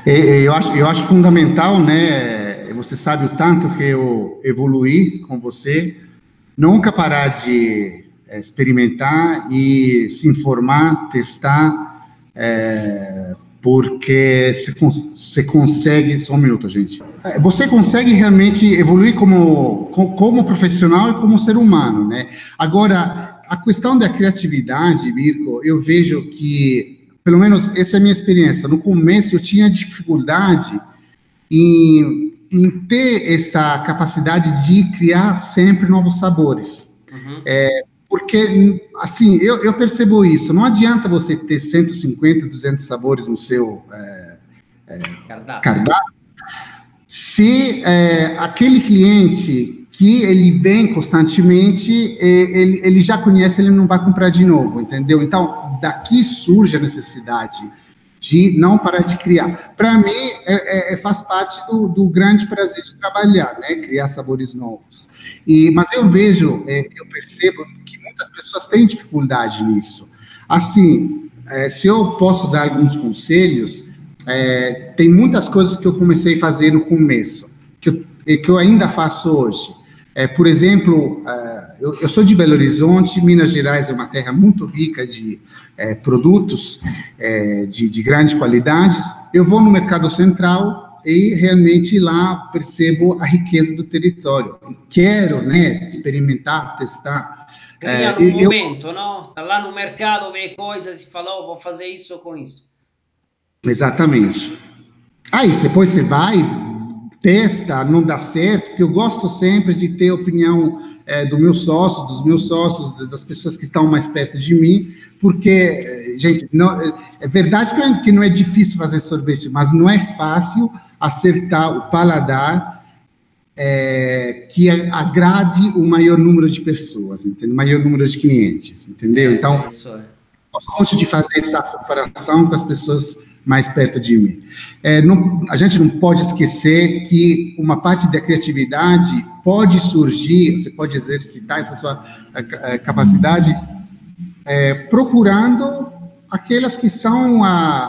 Eu acho fundamental, né? Você sabe o tanto que eu evoluí com você, nunca parar de experimentar e se informar, testar, porque você consegue. Só um minuto, gente. Você consegue realmente evoluir como profissional e como ser humano, né? Agora, a questão da criatividade, Mirko, eu vejo que, pelo menos essa é a minha experiência, no começo eu tinha dificuldade em ter essa capacidade de criar sempre novos sabores. Uhum. Porque, assim, eu percebo isso, não adianta você ter 150, 200 sabores no seu cardápio, se aquele cliente que ele vem constantemente, ele já conhece, ele não vai comprar de novo, entendeu? Então, daqui surge a necessidade de não parar de criar. Para mim, faz parte do grande prazer de trabalhar, né? Criar sabores novos. Mas eu vejo, eu percebo que muitas pessoas têm dificuldade nisso. Assim, se eu posso dar alguns conselhos, tem muitas coisas que eu comecei a fazer no começo, que eu ainda faço hoje. Por exemplo, eu sou de Belo Horizonte, Minas Gerais é uma terra muito rica de produtos de grandes qualidades. Eu vou no Mercado Central e realmente lá percebo a riqueza do território. Quero, né, experimentar, testar. Cria no momento, no? Tá lá no mercado, vê coisas e fala, oh, vou fazer isso com isso. Exatamente. Aí depois você vai, testa, não dá certo, porque eu gosto sempre de ter a opinião dos meus sócios, das pessoas que estão mais perto de mim, porque, gente, não, é verdade que não é difícil fazer sorvete, mas não é fácil acertar o paladar que agrade o maior número de pessoas, entendeu? O maior número de clientes, entendeu? Então, eu gosto de fazer essa comparação com as pessoas mais perto de mim. A gente não pode esquecer que uma parte da criatividade pode surgir, você pode exercitar essa sua capacidade procurando aquelas que são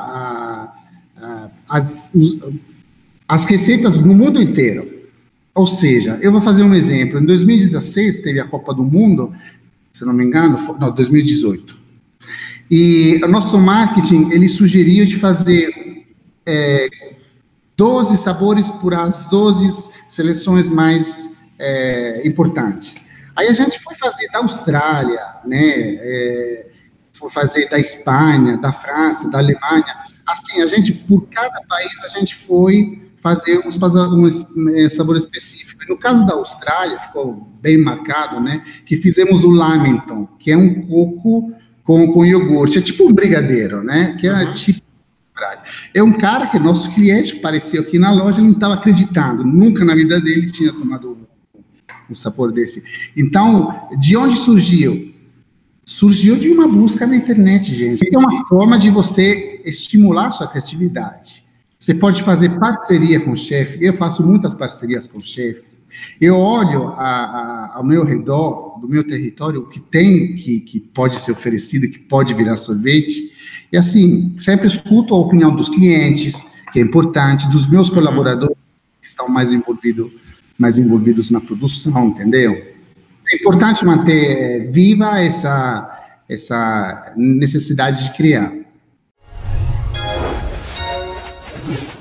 as receitas no mundo inteiro. Ou seja, eu vou fazer um exemplo. Em 2016 teve a Copa do Mundo, se não me engano, não, 2018. E o nosso marketing, ele sugeriu de fazer 12 sabores por as 12 seleções mais importantes. Aí a gente foi fazer da Austrália, né, foi fazer da Espanha, da França, da Alemanha. Assim, a gente, por cada país, a gente foi fazer uns sabores específicos. No caso da Austrália, ficou bem marcado, né, que fizemos o Lamington, que é um coco com iogurte, é tipo um brigadeiro, né? Que é tipo. É um cara que nosso cliente apareceu aqui na loja, ele não estava acreditando, nunca na vida dele tinha tomado um sabor desse. Então, de onde surgiu? Surgiu de uma busca na internet, gente. Isso é uma forma de você estimular a sua criatividade. Você pode fazer parceria com o chefe, eu faço muitas parcerias com chefes. Eu olho ao meu redor, do meu território, o que tem que pode ser oferecido, que pode virar sorvete, e assim, sempre escuto a opinião dos clientes, que é importante, dos meus colaboradores, que estão mais envolvidos na produção, entendeu? É importante manter viva essa necessidade de criar.